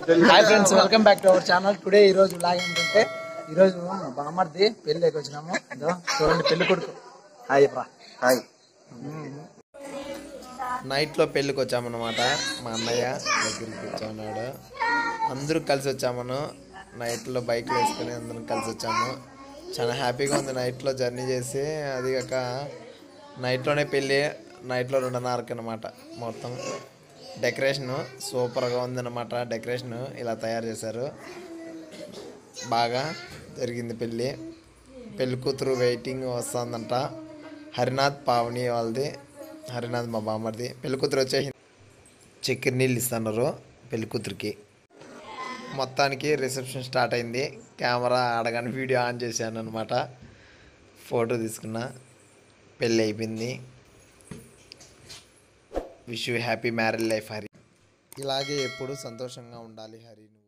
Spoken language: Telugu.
Hi friends, welcome back to our channel. Today ఈ రోజు బ్లాగ్ ఏంటంటే ఈ రోజు మా బామ్మర్ది పెళ్లికి వచ్చినాము. చూడండి పెళ్లి కొడుకు. హాయ్ రా. హాయ్. నైట్ లో పెళ్లికి వచ్చామన్నమాట. మా అన్నయ్య దగ్గరికి కూర్చున్నాడు. అందరూ కలిసి వచ్చామను. నైట్ లో బైక్లు వేసుకుని అందరం కలిసి వచ్చాము. చాలా హ్యాపీగా ఉంది నైట్ లో జర్నీ చేసి. అది కాక నైట్ లోనే పెళ్ళి, నైట్ లో 2:30కి అనమాట. మొత్తం డెకరేషన్ సూపర్గా ఉందన్నమాట. డెకరేషన్ ఇలా తయారు చేశారు. బాగా జరిగింది పెళ్ళి. పెళ్లి కూతురు వెయిటింగ్ వస్తుందంట. హరినాథ్ పావని వాళ్ళది. హరినాథ్ మా బామ్మర్ది. పెళ్లి కూతురు వచ్చేసి చక్కెర నీళ్ళు ఇస్తున్నారు పెళ్లి కూతురికి. మొత్తానికి రిసెప్షన్ స్టార్ట్ అయింది. కెమెరా ఆడగానే వీడియో ఆన్ చేశాను అనమాట. ఫోటో తీసుకున్నా. పెళ్ళి అయిపోయింది. Wish you happy marriage life Hari. ఇలాగే ఎప్పుడు సంతోషంగా ఉండాలి హరి.